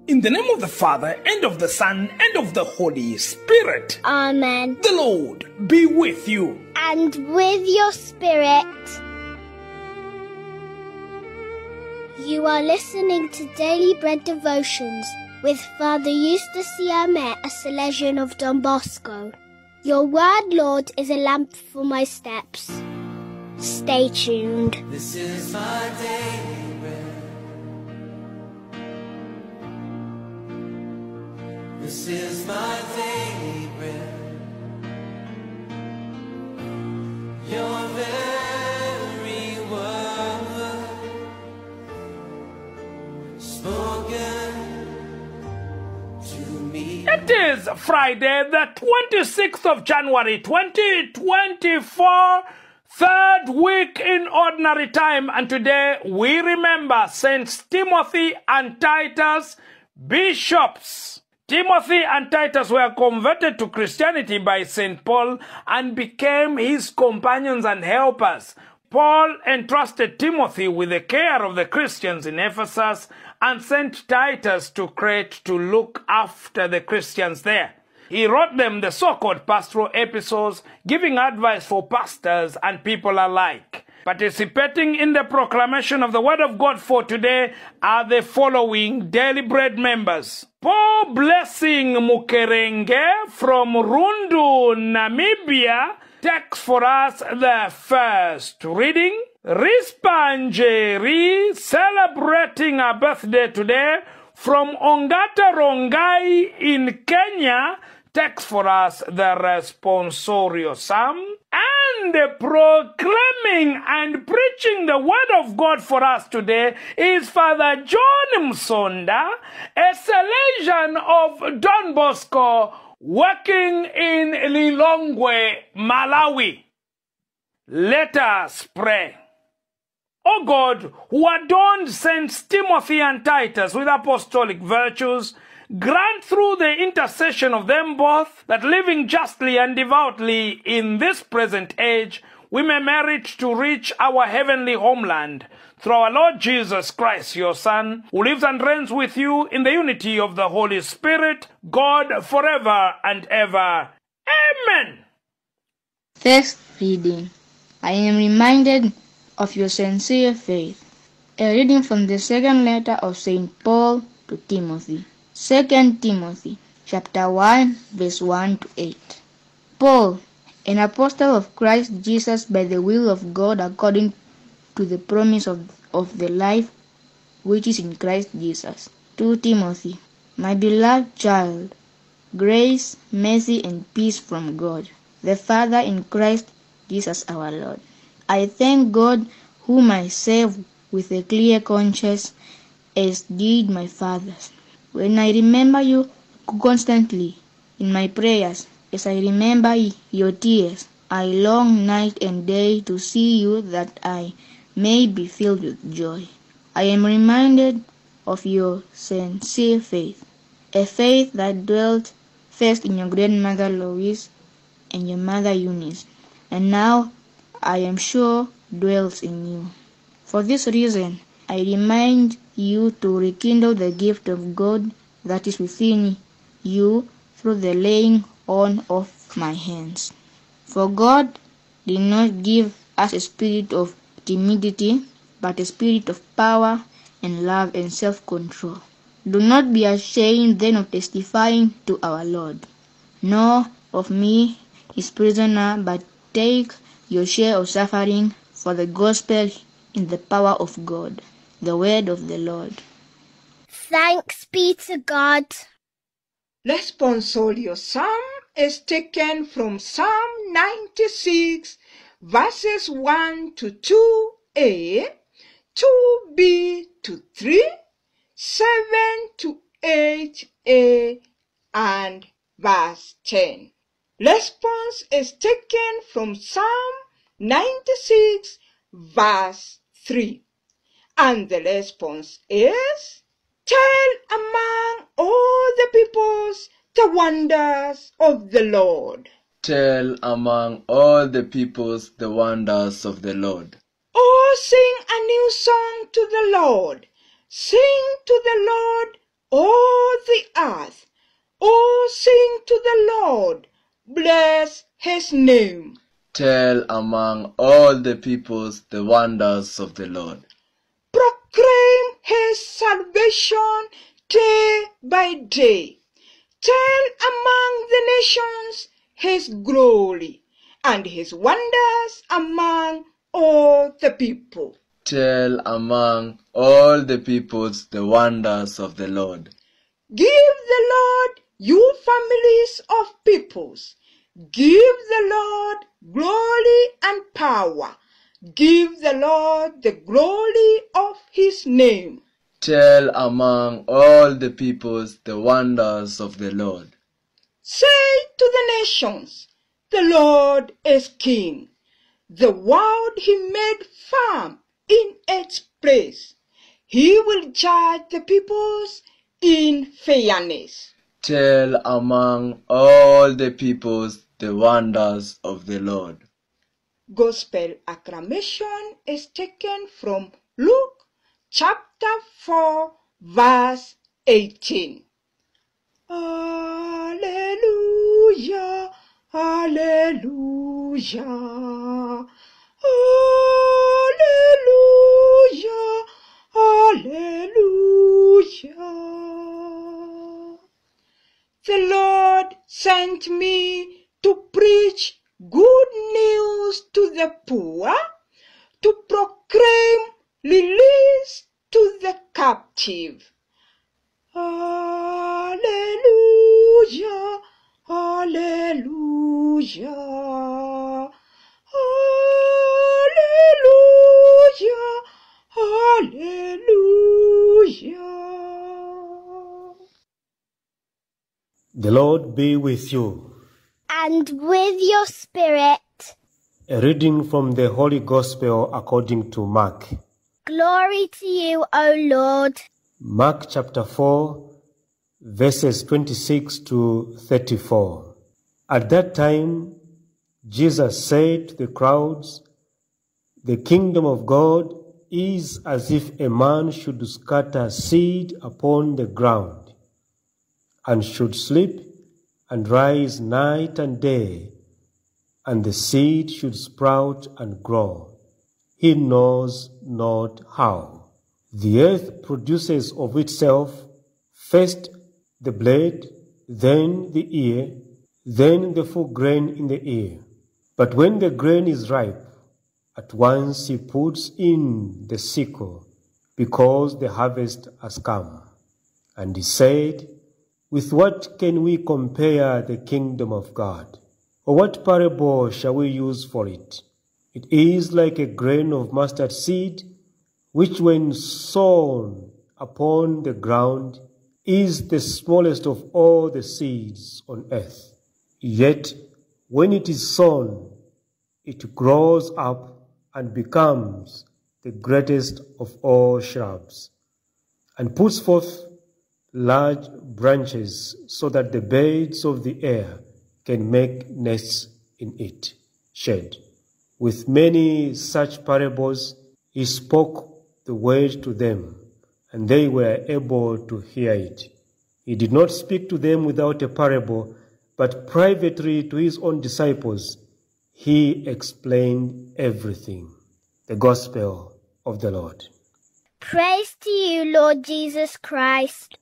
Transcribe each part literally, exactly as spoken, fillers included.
In the name of the Father, and of the Son, and of the Holy Spirit. Amen. The Lord be with you. And with your spirit. You are listening to Daily Bread Devotions with Father Eustace, Siame, a salesian of Don Bosco. Your word, Lord, is a lamp for my steps. Stay tuned. This is my daily bread. This is my daily bread. Your very word spoken to me. It is Friday, the twenty-sixth of January, twenty twenty-four, third week in ordinary time, and today we remember Saints Timothy and Titus, bishops. Timothy and Titus were converted to Christianity by Saint Paul and became his companions and helpers. Paul entrusted Timothy with the care of the Christians in Ephesus and sent Titus to Crete to look after the Christians there. He wrote them the so-called pastoral epistles, giving advice for pastors and people alike. Participating in the proclamation of the Word of God for today are the following Daily Bread members. Paul Blessing Mukerenge from Rundu, Namibia, takes for us the first reading. Rispanjeri, celebrating her birthday today, from Ongata Rongai in Kenya, takes for us the responsorio psalm. And proclaiming and preaching the word of God for us today is Father John Msonda, a salesian of Don Bosco, working in Lilongwe, Malawi. Let us pray. O God, who adorned Saints Timothy and Titus with apostolic virtues, grant through the intercession of them both that living justly and devoutly in this present age, we may merit to reach our heavenly homeland through our Lord Jesus Christ, your Son, who lives and reigns with you in the unity of the Holy Spirit, God forever and ever. Amen. First reading. I am reminded of your sincere faith. A reading from the second letter of Saint Paul to Timothy. Second Timothy, chapter one, verse one to eight. Paul, an apostle of Christ Jesus by the will of God according to the promise of, of the life which is in Christ Jesus. To Timothy, my beloved child, grace, mercy, and peace from God, the Father in Christ Jesus our Lord. I thank God whom I serve with a clear conscience, as did my fathers. When I remember you constantly in my prayers, as I remember your tears, I long night and day to see you that I may be filled with joy. I am reminded of your sincere faith, a faith that dwelt first in your grandmother Lois and your mother Eunice, and now I am sure dwells in you. For this reason, I remind you to rekindle the gift of God that is within you through the laying on of my hands. For God did not give us a spirit of timidity, but a spirit of power and love and self-control. Do not be ashamed then of testifying to our Lord, nor of me, his prisoner, but take your share of suffering for the gospel in the power of God. The word of the Lord. Thanks be to God. Responsorio psalm is taken from Psalm ninety-six, verses one to two a, two b to three, seven to eight a, and verse ten. Response is taken from Psalm ninety-six, verse three. And the response is, tell among all the peoples the wonders of the Lord. Tell among all the peoples the wonders of the Lord. Oh, sing a new song to the Lord. Sing to the Lord, all the earth. Oh, sing to the Lord, bless his name. Tell among all the peoples the wonders of the Lord. Proclaim his salvation day by day. Tell among the nations his glory and his wonders among all the people. Tell among all the peoples the wonders of the Lord. Give the Lord, you families of peoples. Give the Lord glory and power. Give the Lord the glory of his name. Tell among all the peoples the wonders of the Lord. Say to the nations, the Lord is king. The world he made firm in its place. He will judge the peoples in fairness. Tell among all the peoples the wonders of the Lord. Gospel acclamation is taken from Luke chapter four, verse eighteen. Alleluia, alleluia, alleluia, alleluia. The Lord sent me to preach good news to the poor, to proclaim release to the captive. Alleluia, alleluia, alleluia, alleluia. The Lord be with you. And with your spirit. A reading from the Holy Gospel according to Mark. Glory to you, O Lord. Mark chapter four, verses twenty-six to thirty-four. At that time, Jesus said to the crowds, "The kingdom of God is as if a man should scatter seed upon the ground, and should sleep and rise night and day, and the seed should sprout and grow. He knows not how. The earth produces of itself first the blade, then the ear, then the full grain in the ear. But when the grain is ripe, at once he puts in the sickle, because the harvest has come." And he said, "With what can we compare the kingdom of God? Or what parable shall we use for it? It is like a grain of mustard seed, which when sown upon the ground is the smallest of all the seeds on earth. Yet when it is sown, it grows up and becomes the greatest of all shrubs, and puts forth large branches, so that the birds of the air can make nests in it shade." With many such parables he spoke the word to them, and they were able to hear it. He did not speak to them without a parable, but privately to his own disciples he explained everything. The Gospel of the Lord. Praise to you, Lord Jesus Christ.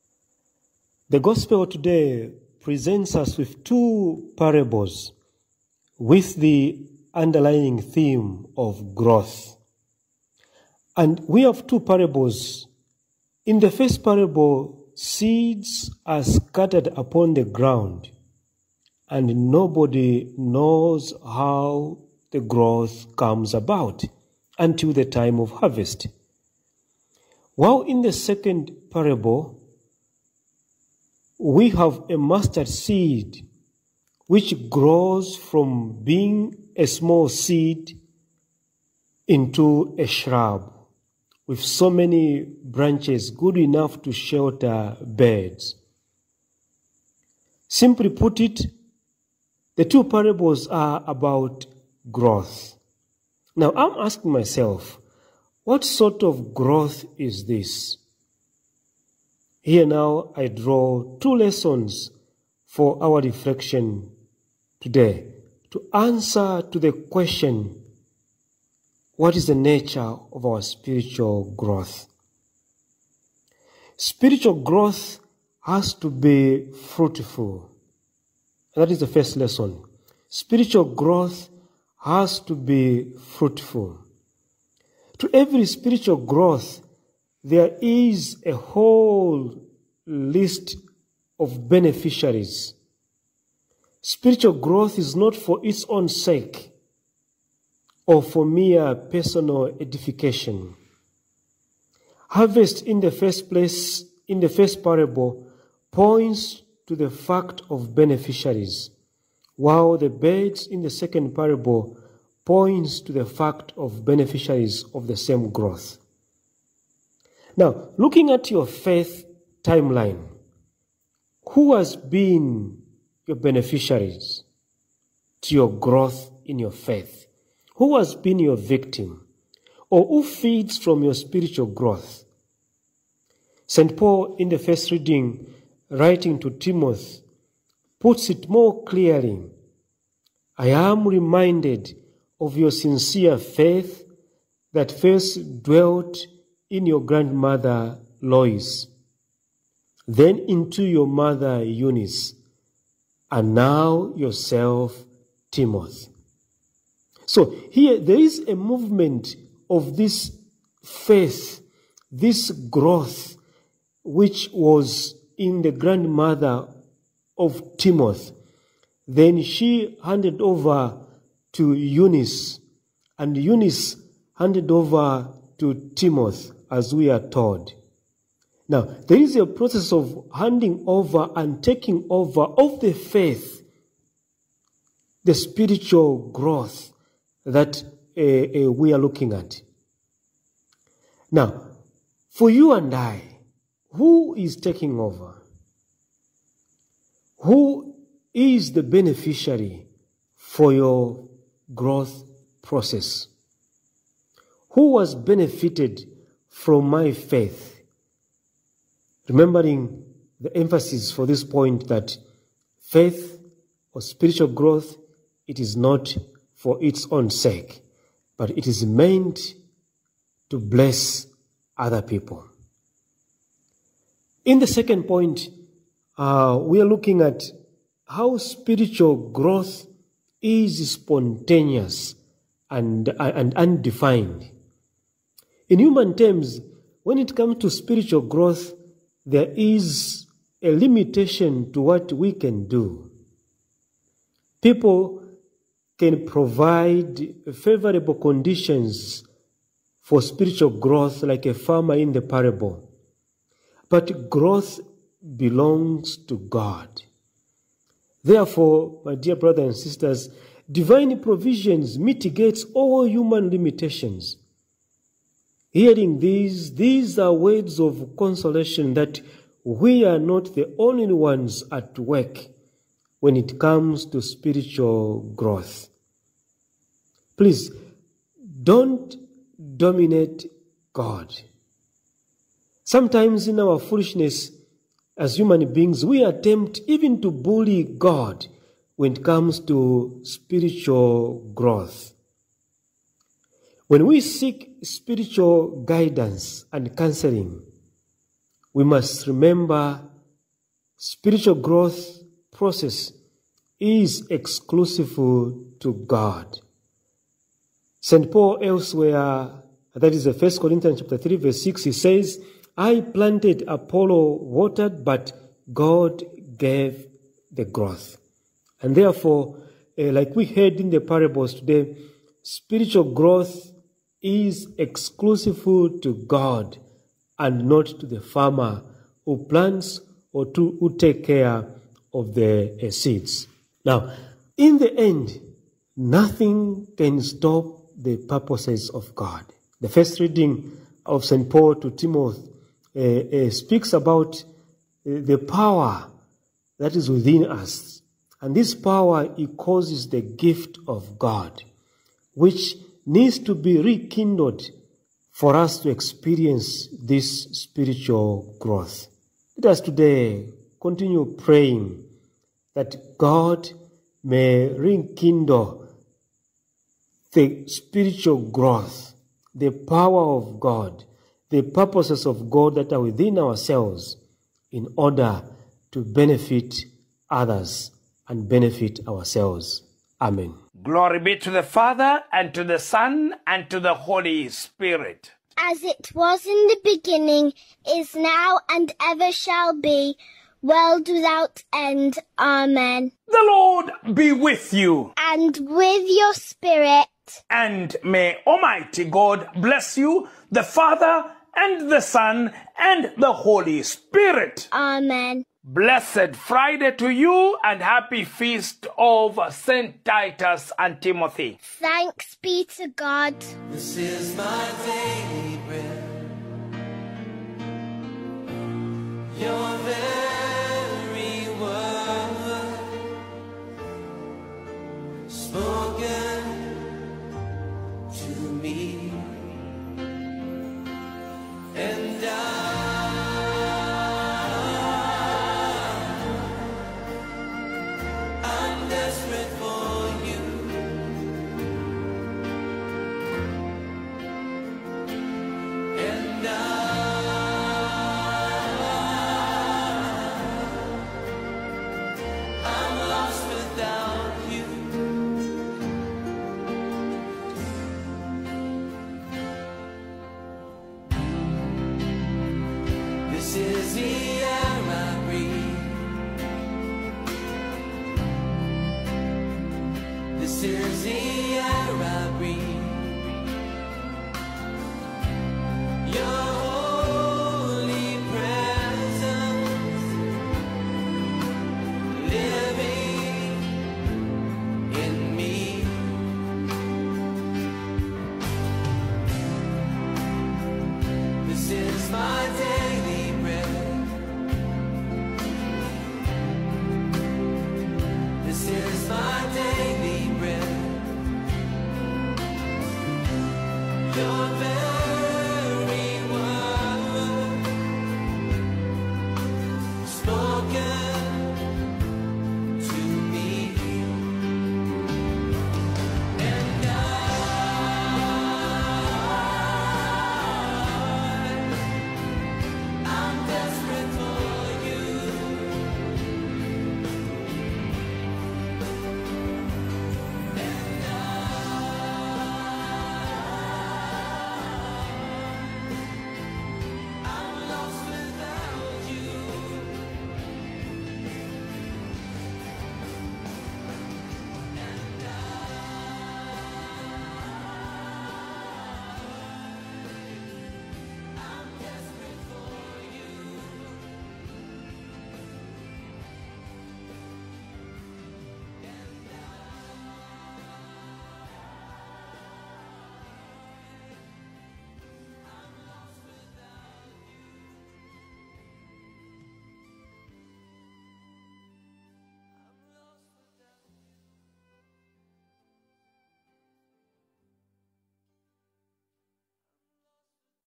The Gospel today presents us with two parables with the underlying theme of growth. And we have two parables. In the first parable, seeds are scattered upon the ground, and nobody knows how the growth comes about until the time of harvest. While in the second parable, we have a mustard seed which grows from being a small seed into a shrub with so many branches good enough to shelter birds. Simply put it, the two parables are about growth. Now I'm asking myself, what sort of growth is this? Here now I draw two lessons for our reflection today to answer to the question, what is the nature of our spiritual growth? Spiritual growth has to be fruitful. That is the first lesson. Spiritual growth has to be fruitful. To every spiritual growth, there is a whole list of beneficiaries. Spiritual growth is not for its own sake or for mere personal edification. Harvest in the first place, in the first parable, points to the fact of beneficiaries, while the birds in the second parable points to the fact of beneficiaries of the same growth. Now, looking at your faith timeline, who has been your beneficiaries to your growth in your faith? Who has been your victim? Or who feeds from your spiritual growth? Saint Paul, in the first reading, writing to Timothy, puts it more clearly. I am reminded of your sincere faith that first dwelt in your grandmother Lois, then into your mother Eunice, and now yourself, Timothy. So here there is a movement of this faith, this growth, which was in the grandmother of Timothy. Then she handed over to Eunice, and Eunice handed over to Timothy, as we are told. Now, there is a process of handing over and taking over of the faith, the spiritual growth that uh, uh, we are looking at. Now, for you and I, who is taking over? Who is the beneficiary for your growth process? Who has benefited from my faith? Remembering the emphasis for this point that faith or spiritual growth, it is not for its own sake, but it is meant to bless other people. In the second point, uh, we are looking at how spiritual growth is spontaneous and, and undefined. In human terms, when it comes to spiritual growth, there is a limitation to what we can do. People can provide favorable conditions for spiritual growth, like a farmer in the parable. But growth belongs to God. Therefore, my dear brothers and sisters, divine provisions mitigates all human limitations. Hearing these, these are words of consolation that we are not the only ones at work when it comes to spiritual growth. Please, don't dominate God. Sometimes in our foolishness as human beings, we attempt even to bully God when it comes to spiritual growth. When we seek spiritual guidance and counseling, we must remember spiritual growth process is exclusive to God. Saint Paul elsewhere, that is the First Corinthians chapter three, verse six, he says, I planted, Apollo watered, but God gave the growth. And therefore, uh, like we heard in the parables today, spiritual growth is exclusive to God and not to the farmer who plants or to, who take care of the uh, seeds. Now, in the end, nothing can stop the purposes of God. The first reading of Saint Paul to Timothy uh, uh, speaks about uh, the power that is within us. And this power, it causes the gift of God, which needs to be rekindled for us to experience this spiritual growth. Let us today continue praying that God may rekindle the spiritual growth, the power of God, the purposes of God that are within ourselves in order to benefit others and benefit ourselves. Amen. Glory be to the Father, and to the Son, and to the Holy Spirit. As it was in the beginning, is now, and ever shall be, world without end. Amen. The Lord be with you. And with your spirit. And may Almighty God bless you, the Father, and the Son, and the Holy Spirit. Amen. Blessed Friday to you, and happy feast of Saint Titus and Timothy. Thanks be to God. This is my daily bread. Your